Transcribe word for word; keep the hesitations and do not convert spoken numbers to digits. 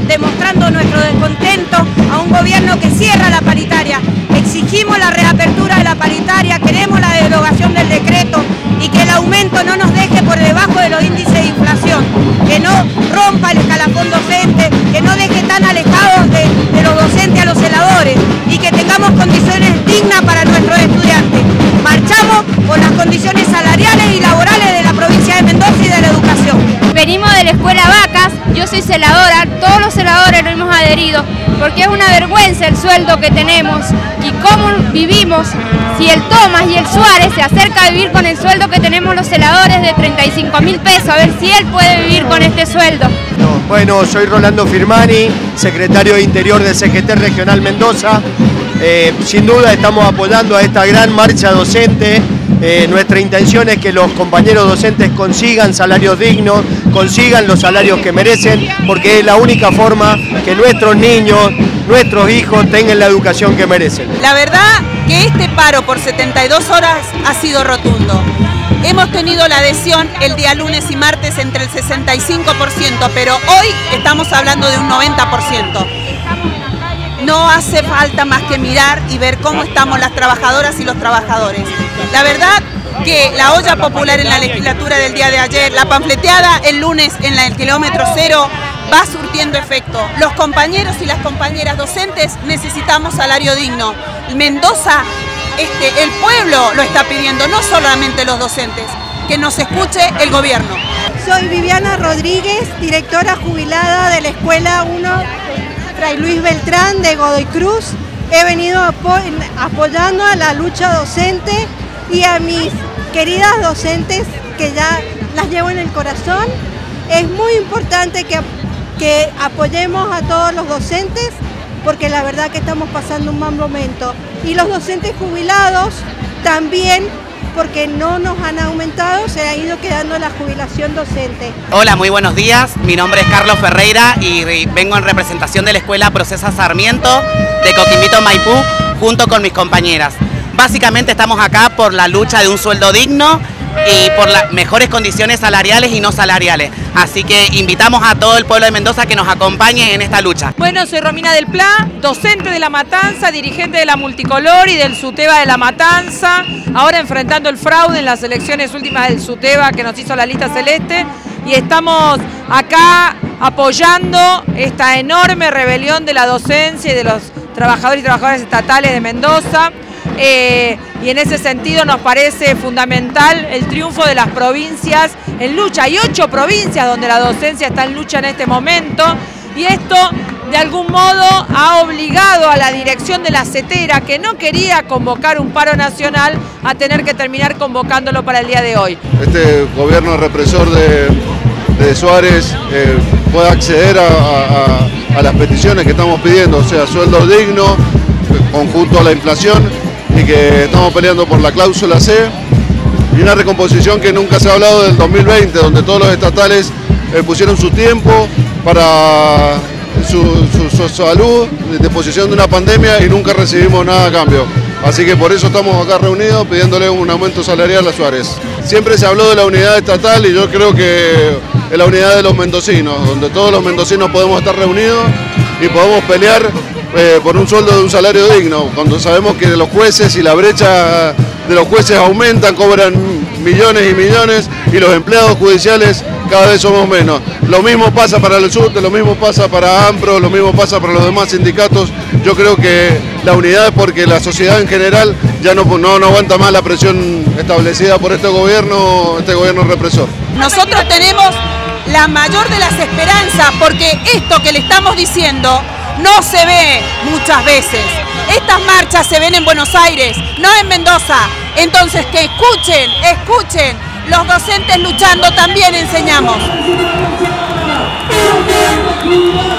demostrando nuestro descontento a un gobierno que cierra la paritaria. Exigimos la reapertura de la paritaria, queremos la derogación del decreto y que el aumento no nos deje por debajo de los índices de inflación, que no rompa el escalafón docente, que no deje tan alejados de, de los docentes a los celadores y que tengamos condiciones dignas para nuestros estudiantes. Marchamos por las condiciones salariales y laborales de la provincia de Mendoza y de la educación. Venimos de la escuela Vacas, yo soy celadora, todos los celadores nos hemos adherido porque es una vergüenza el sueldo que tenemos y cómo vivimos si el Tomás y el Suárez se acerca a vivir con el sueldo que tenemos los celadores de treinta y cinco mil pesos, a ver si él puede vivir con este sueldo. No, bueno, soy Rolando Firmani, secretario de Interior del C G T Regional Mendoza. Eh, sin duda estamos apoyando a esta gran marcha docente. Eh, nuestra intención es que los compañeros docentes consigan salarios dignos, consigan los salarios que merecen, porque es la única forma que nuestros niños, nuestros hijos tengan la educación que merecen. La verdad que este paro por setenta y dos horas ha sido rotundo. Hemos tenido la adhesión el día lunes y martes entre el sesenta y cinco por ciento, pero hoy estamos hablando de un noventa por ciento. No hace falta más que mirar y ver cómo estamos las trabajadoras y los trabajadores. La verdad que la olla popular en la legislatura del día de ayer, la panfleteada el lunes en la, el kilómetro cero, va surtiendo efecto. Los compañeros y las compañeras docentes necesitamos salario digno. Mendoza, este, el pueblo lo está pidiendo, no solamente los docentes. Que nos escuche el gobierno. Soy Viviana Rodríguez, directora jubilada de la Escuela uno Fray Luis Beltrán de Godoy Cruz. He venido apo apoyando a la lucha docente y a mis queridas docentes que ya las llevo en el corazón. Es muy importante que, que apoyemos a todos los docentes porque la verdad que estamos pasando un mal momento. Y los docentes jubilados también, porque no nos han aumentado, se ha ido quedando la jubilación docente. Hola, muy buenos días. Mi nombre es Carlos Ferreira y vengo en representación de la Escuela Procesa Sarmiento de Coquimbito, Maipú, junto con mis compañeras. Básicamente estamos acá por la lucha de un sueldo digno y por las mejores condiciones salariales y no salariales. Así que invitamos a todo el pueblo de Mendoza que nos acompañe en esta lucha. Bueno, soy Romina del Pla, docente de La Matanza, dirigente de la Multicolor y del SUTEBA de La Matanza, ahora enfrentando el fraude en las elecciones últimas del SUTEBA que nos hizo la lista celeste, y estamos acá apoyando esta enorme rebelión de la docencia y de los trabajadores y trabajadoras estatales de Mendoza. Eh, y en ese sentido nos parece fundamental el triunfo de las provincias en lucha. Hay ocho provincias donde la docencia está en lucha en este momento y esto de algún modo ha obligado a la dirección de la CETERA, que no quería convocar un paro nacional, a tener que terminar convocándolo para el día de hoy. Este gobierno represor de, de Suárez eh, pueda acceder a, a, a las peticiones que estamos pidiendo, o sea, sueldo digno, conjunto a la inflación, y que estamos peleando por la cláusula C y una recomposición que nunca se ha hablado del dos mil veinte, donde todos los estatales eh, pusieron su tiempo para su, su, su salud, de posición de una pandemia, y nunca recibimos nada a cambio. Así que por eso estamos acá reunidos pidiéndole un aumento salarial a Suárez. Siempre se habló de la unidad estatal y yo creo que es la unidad de los mendocinos, donde todos los mendocinos podemos estar reunidos y podemos pelear Eh, por un sueldo de un salario digno, cuando sabemos que los jueces y la brecha de los jueces aumentan, cobran millones y millones y los empleados judiciales cada vez somos menos. Lo mismo pasa para el SUTE, lo mismo pasa para AMPRO, lo mismo pasa para los demás sindicatos. Yo creo que la unidad es porque la sociedad en general ya no, no, no aguanta más la presión establecida por este gobierno, este gobierno represor. Nosotros tenemos la mayor de las esperanzas porque esto que le estamos diciendo no se ve muchas veces. Estas marchas se ven en Buenos Aires, no en Mendoza. Entonces que escuchen, escuchen. Los docentes luchando también enseñamos.